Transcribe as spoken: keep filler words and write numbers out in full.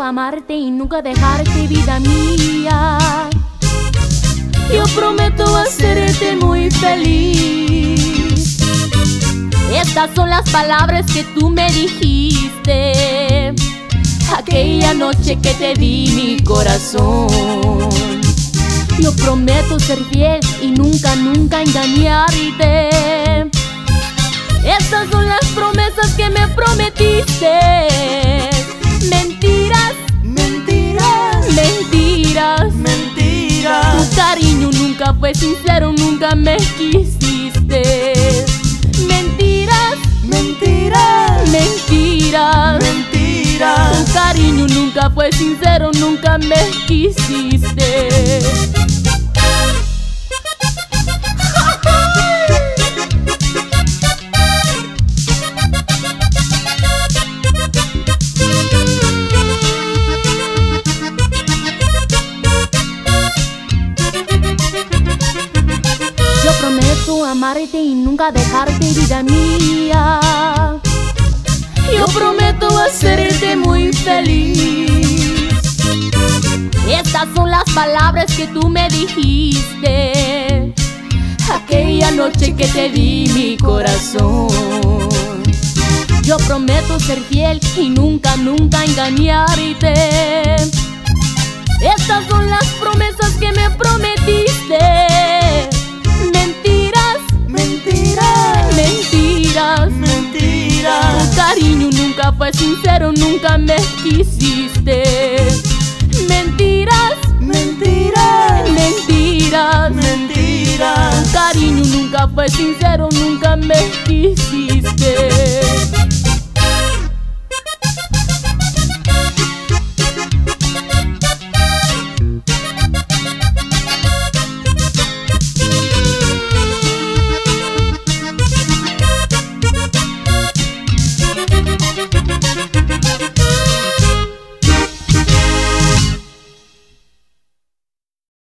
amarte y nunca dejarte, vida mía. Yo prometo hacerte muy feliz. Estas son las palabras que tú me dijiste aquella noche que te di mi corazón. Yo prometo ser fiel y nunca, nunca engañarte. Estas son las promesas que me prometiste. Mentiras, mentiras, mentiras, mentiras. Tu cariño nunca fue sincero, nunca me quisiste. Mentiras, mentiras, mentiras, mentiras. Tu cariño nunca fue sincero, nunca me quisiste. Yo prometo amarte y nunca dejarte, vida mía. Yo prometo hacerte muy feliz. Estas son las palabras que tú me dijiste aquella noche que te di mi corazón. Yo prometo ser fiel y nunca, nunca engañarte. Estas son las promesas que me prometiste. Mentiras, mentiras, mentiras, mentiras. Tu cariño nunca fue sincero, nunca me quisiste. Mentiras, mentiras, mentiras, mentiras. Tu cariño nunca fue sincero, nunca me quisiste.